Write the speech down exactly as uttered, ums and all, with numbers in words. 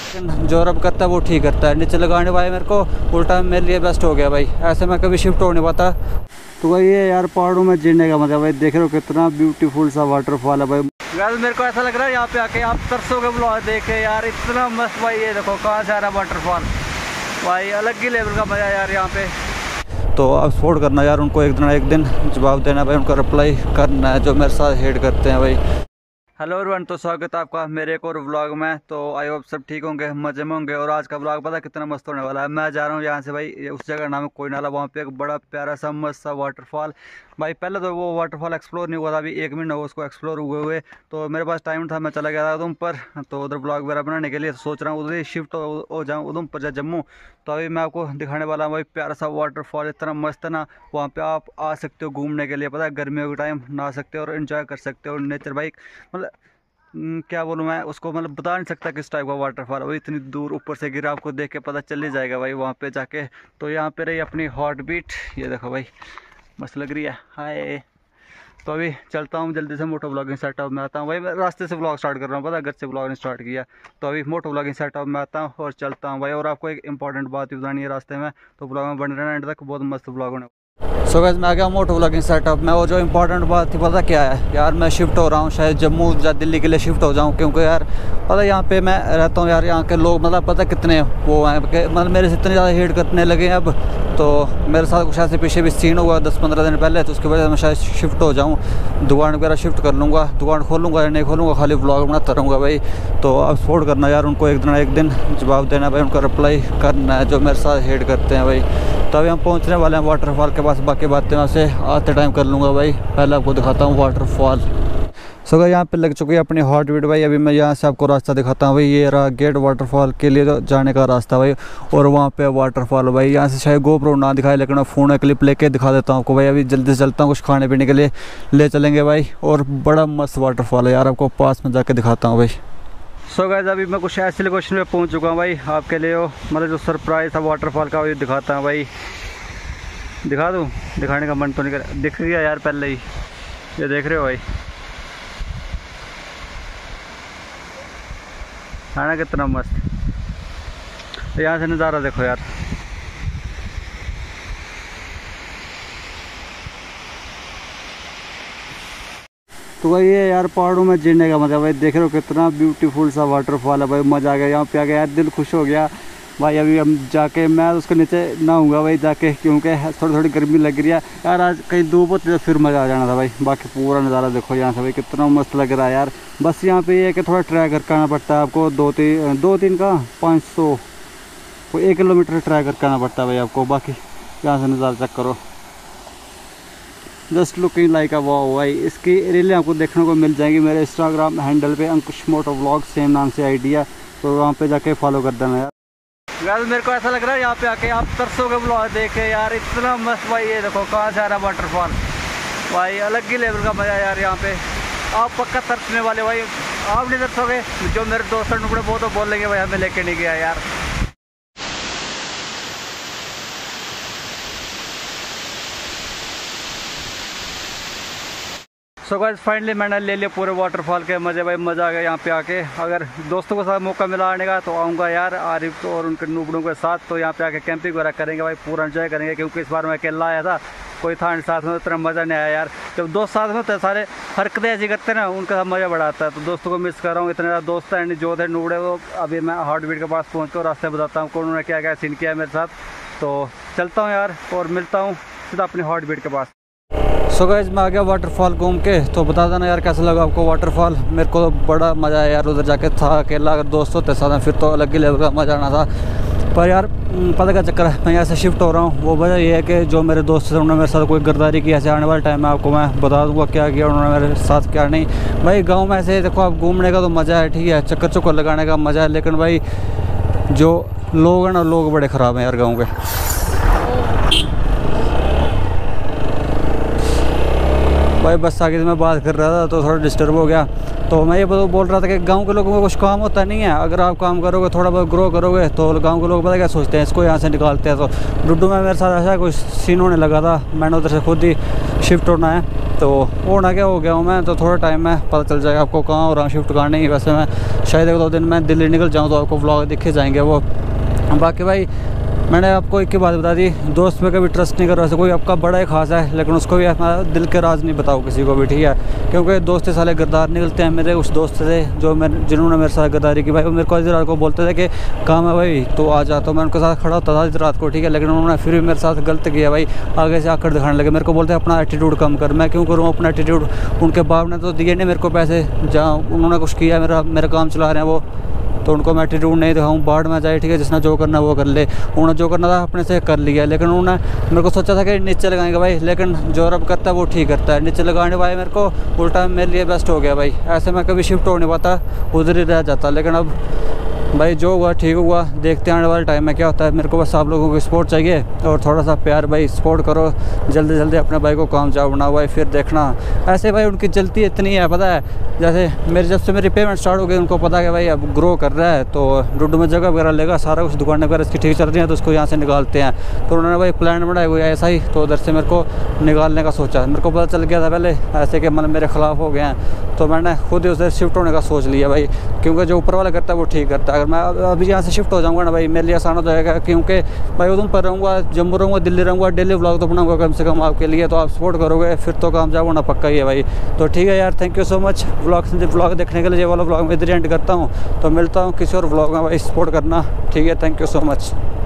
जो रब करता है वो ठीक करता है। नीचे लगाने भाई मेरे को उल्टा मेरे लिए बेस्ट हो गया भाई, ऐसे मैं कभी शिफ्ट हो नहीं पाता। तो भाई ये यार पहाड़ों में जीने का मतलब भाई, देख रहे हो कितना ब्यूटीफुल सा वाटरफॉल है भाई। यार मेरे को ऐसा लग रहा है यहाँ पे आके आप तरसोगे ब्लॉग देखे यार, इतना मस्त भाई। ये देखो कहाँ से आ रहा है वाटरफॉल भाई, अलग ही लेवल का मजा है यार यहाँ पे। तो अब सपोर्ट करना यार उनको, एक दिन एक दिन जवाब देना भाई, उनका रिप्लाई करना है जो मेरे साथ हेट करते हैं भाई। हेलो एवरीवन, तो स्वागत है आपका मेरे एक और व्लॉग में। तो आई होप सब ठीक होंगे, मजे में होंगे। और आज का व्लॉग पता कितना मस्त होने वाला है। मैं जा रहा हूँ यहाँ से भाई, उस जगह का नाम है कोई नाला, वहाँ पे एक बड़ा प्यारा सा मस्त सा वाटरफॉल भाई। पहले तो वो वाटरफॉल एक्सप्लोर नहीं हुआ था, अभी एक महीना हुआ उसको एक्सप्लोर हुए हुए। तो मेरे पास टाइम था, मैं चला गया था उधमपुर, तो उधर ब्लॉग वगैरह बनाने के लिए सोच रहा हूँ उधर ही शिफ्ट हो जाऊँ उधमपुर या जम्मू। तो अभी मैं आपको दिखाने वाला हूँ भाई प्यारा सा वाटरफॉल, इतना मस्त है ना। वहाँ पे आप आ सकते हो घूमने के लिए, पता है गर्मियों के टाइम नहा सकते हो और इन्जॉय कर सकते हो नेचर भाई। मतलब क्या बोलूँ मैं उसको, मतलब बता नहीं सकता किस टाइप का वाटरफॉल है। वो इतनी दूर ऊपर से गिरा, आपको देख के पता चल ही जाएगा भाई वहाँ पे जाके। तो यहाँ पे रही अपनी हार्ट बीट, ये देखो भाई मस्त लग रही है। हाय, तो अभी चलता हूँ जल्दी से मोटो ब्लॉगिंग सेटअप में आता हूँ भाई। मैं रास्ते से ब्लॉग स्टार्ट कर रहा हूँ, पता है घर से ब्लॉग नहीं स्टार्ट किया। तो अभी मोटो ब्लॉगिंग सेटअप में आता हूँ और चलता हूँ भाई। और आपको एक इंपॉर्टेंट बात भी बतानी है रास्ते में, तो ब्लॉग में बने रहना एंड तक, बहुत मस्त ब्लॉग होने। सो गाइस मैं आ गया मोटो व्लॉगिंग सेटअप में। और जो इंपॉर्टेंट बात थी पता क्या है यार, मैं शिफ्ट हो रहा हूँ, शायद जम्मू या दिल्ली के लिए शिफ्ट हो जाऊँ। क्योंकि यार पता यहाँ पे मैं रहता हूँ यार, यहाँ के लोग मतलब पता कितने वो हैं, मतलब मेरे से इतने ज़्यादा हेट करने लगे हैं अब। तो मेरे साथ कुछ ऐसे पीछे भी सीन हुआ दस पंद्रह दिन पहले, तो उसकी वजह से मैं शायद शिफ्ट हो जाऊँ, दुकान वगैरह शिफ्ट कर लूँगा, दुकान खोलूँगा या नहीं खोलूँगा, खाली व्लॉग बनाता रहूँगा भाई। तो अब सपोर्ट करना यार उनको, एक दिन एक दिन जवाब देना भाई, उनका रिप्लाई करना है जो मेरे साथ हेट करते हैं भाई। तो अभी हम पहुंचने वाले हैं वाटरफॉल के पास, बाकी बातें मैं से आते टाइम कर लूँगा भाई। पहले आपको दिखाता हूँ वाटरफॉल। सो यहाँ पे लग चुकी है अपनी हॉट बीट भाई। अभी मैं यहाँ से आपको रास्ता दिखाता हूँ भाई, ये रहा गेट वाटरफॉल के लिए तो जाने का रास्ता भाई। और वहाँ पे वाटरफॉल भाई, यहाँ से शायद गोप्रो ना दिखाए, लेकिन मैं फ़ोन क्लिप लेके दिखा देता हूँ आपको भाई। अभी जल्दी से चलता हूँ, कुछ खाने पीने के लिए ले चलेंगे भाई। और बड़ा मस्त वाटरफॉल है यार, आपको पास में जाके दिखाता हूँ भाई। सो so गाइस अभी मैं कुछ ऐसे लोकेशन पे पहुंच चुका हूं भाई, आपके लिए हो मतलब जो सरप्राइज था वाटरफॉल का, वही दिखाता हूं भाई। दिखा दूं, दिखाने का मन तो नहीं कर, दिख गया यार पहले ही, ये देख रहे हो भाई, है ना कितना मस्त। यहाँ से नज़ारा देखो यार। तो भाई ये यार पहाड़ों में जीने का मतलब भाई, देख रहे हो कितना ब्यूटीफुल सा वाटरफॉल है भाई। मज़ा आ गया यहाँ पे आ गया यार, दिल खुश हो गया भाई। अभी हम जाके मैं उसके नीचे नहाऊंगा भाई जाके, क्योंकि थोड़ी थोड़ी गर्मी लग रही है यार। आज कहीं धूप होती तो फिर मज़ा आ जाना था भाई। बाकी पूरा नज़ारा देखो यहाँ से भाई, कितना मस्त लग रहा है यार। बस यहाँ पे ये है कि थोड़ा ट्रैक करके आना पड़ता है आपको, दो तीन दो तीन का पाँच सौ को एक किलोमीटर ट्रैक करके आना पड़ता है भाई आपको। बाकी यहाँ से नज़ारा चेक करो, just looking like a wow भाई। इसकी रीलें आपको देखने को मिल जाएंगी मेरे इंस्टाग्राम हैंडल पे, अंकुश मोटो व्लॉग सेम नाम से आईडी है, तो वहाँ पे जाके फॉलो कर देना यार। यार मेरे को ऐसा लग रहा है यहाँ पे आके आप तरसोगे ब्लॉग देखे यार, इतना मस्त भाई। ये देखो कहाँ से आ रहा है वाटरफॉल भाई, अलग ही लेवल का मजा है यार यहाँ पे। आप पक्का तरसने वाले भाई, आप नहीं तरसोगे। जो मेरे दोस्त टुकड़े वो तो बोल लेंगे भाई हमें लेके नहीं गया यार। सो गाइस फाइनली मैंने ले लिया पूरे वाटरफॉल के मज़े भाई, मज़ा आ गया यहाँ पे आके। अगर दोस्तों के साथ मौका मिला आने का तो आऊँगा यार, आरिफ और उनके नूबड़ों के साथ। तो यहाँ पे आके कैंपिंग वगैरह करेंगे भाई, पूरा एंजॉय करेंगे। क्योंकि इस बार मैं अकेला आया था, कोई था नहीं साथ में, इतना मज़ा नहीं आया यार। जब दोस्त साथ में होते सारे हरकतें ऐसी करते हैं ना, उनका साथ मज़ा बड़ा आता है। तो दोस्तों को मिस कर रहा हूँ, इतने ज़्यादा दोस्त हैं जो थे नूबड़े। वो अभी मैं हार्ट बीट के पास पहुँच कर रास्ते बताता हूँ उन्होंने क्या क्या सीन किया है मेरे साथ। तो चलता हूँ यार और मिलता हूँ सीधा अपनी हार्ट बीट के पास। सो so गाइस मैं आ गया वाटरफॉल घूम के, तो बता देना यार कैसा लगा आपको वाटरफॉल। मेरे को तो बड़ा मज़ा आया यार, उधर जाके था अकेला, अगर दोस्त होते साथ फिर तो अलग ही लेवल का मज़ा आना था। पर यार पता क्या चक्कर है, मैं यहाँ से शिफ्ट हो रहा हूँ। वो वजह ये है कि जो मेरे दोस्त थे उन्होंने मेरे साथ कोई गद्दारी की, ऐसे आने वाले टाइम में आपको मैं बता दूँगा क्या किया उन्होंने मेरे साथ क्या नहीं भाई। गाँव में ऐसे देखो आप घूमने का तो मज़ा है, ठीक है, चक्कर चक्कर लगाने का मज़ा है, लेकिन भाई जो लोग हैं ना, लोग बड़े ख़राब हैं यार गाँव के। भाई बस आगे से मैं बात कर रहा था तो थोड़ा डिस्टर्ब हो गया। तो मैं ये बोल रहा था कि गांव के लोगों को कुछ काम होता नहीं है। अगर आप काम करोगे, थोड़ा बहुत ग्रो करोगे, तो गांव के लोग पता क्या सोचते हैं, इसको यहाँ से निकालते हैं। तो डुड्डू में मेरे साथ ऐसा कुछ सीन होने लगा था, मैंने उधर से खुद ही शिफ्ट होना है। तो होना क्या हो गया हूँ मैं, तो थोड़ा टाइम में पता चल जाएगा आपको कहाँ हो रहा हूँ शिफ्ट कहाँ नहीं। वैसे मैं शायद एक दो दिन में दिल्ली निकल जाऊँ तो आपको व्लॉग दिखे जाएंगे वो। बाकी भाई मैंने आपको एक ही बात बता दी, दोस्त में कभी ट्रस्ट नहीं करो। वैसे कोई आपका बड़ा ही खास है, लेकिन उसको भी अपना दिल के राज नहीं बताओ किसी को भी, ठीक है। क्योंकि दोस्त साले गद्दार निकलते हैं। मेरे उस दोस्त से जो मैं जिन्होंने मेरे साथ गद्दारी की भाई, वो मेरे को आधी रात को बोलते थे कि काम है भाई तो आ जा, तो मैं उनके साथ खड़ा होता था आधी रात को, ठीक है। लेकिन उन्होंने फिर भी मेरे साथ गलत किया भाई, आगे से आकर दिखाने लगे। मेरे को बोलते अपना एटीट्यूड कम कर। मैं क्यों करूँ अपना एटीट्यूड? उनके बाप ने तो दिए नहीं मेरे को पैसे, जहाँ उन्होंने कुछ किया, मेरा मेरा काम चला रहे हैं वो, तो उनको मैं एटीट्यूड नहीं दिखाऊँ। बाढ़ में जाए, ठीक है, जिसने जो करना वो कर ले। उन्होंने जो करना था अपने से कर लिया, लेकिन उन्होंने मेरे को सोचा था कि नीचे लगाएंगे भाई, लेकिन जो रब करता है वो ठीक करता है। नीचे लगाने वाले मेरे को उल्टा मेरे लिए बेस्ट हो गया भाई। ऐसे मैं कभी शिफ्ट हो नहीं पाता, उधर ही रह जाता। लेकिन अब भाई जो हुआ ठीक हुआ, देखते हैं आने वाले टाइम में क्या होता है। मेरे को बस आप लोगों को सपोर्ट चाहिए और थोड़ा सा प्यार भाई, सपोर्ट करो। जल्दी जल्दी अपने भाई को कामयाब बनाओ भाई, फिर देखना। ऐसे भाई उनकी जल्दी इतनी है पता है, जैसे मेरे जब से मेरी पेमेंट स्टार्ट हो गई, उनको पता है भाई अब ग्रो कर रहा है, तो डुड्डू में जगह वगैरह लेगा, सारा कुछ दुकान वगैरह इसकी ठीक चल रही है, तो उसको यहाँ से निकालते हैं। तो उन्होंने भाई प्लान बनाया हुआ ऐसा ही, तो उधर से मेरे को निकालने का सोचा। मेरे को पता चल गया था पहले ऐसे कि मन मेरे खिलाफ हो गए हैं, तो मैंने खुद ही उधर शिफ्ट होने का सोच लिया भाई। क्योंकि जो ऊपर वाला करता है वो ठीक करता है। अगर मैं अभी यहाँ से शिफ्ट हो जाऊँगा ना भाई, मेरे लिए आसान हो जाएगा। क्योंकि भाई उधम पर रहूँगा, जम्मू रहूँगा, दिल्ली रहूँगा, डेली व्लॉग तो बनाऊँगा कम से कम आपके लिए। तो आप सपोर्ट करोगे फिर तो कामयाब होना पक्का ही है भाई। तो ठीक है यार, thank you so much vlog vlog देखने के लिए। ये वाला व्लॉग मैं इधर एंड करता हूँ, तो मिलता हूँ किसी और व्लॉग में भाई, सपोर्ट करना, ठीक है। Thank you so much.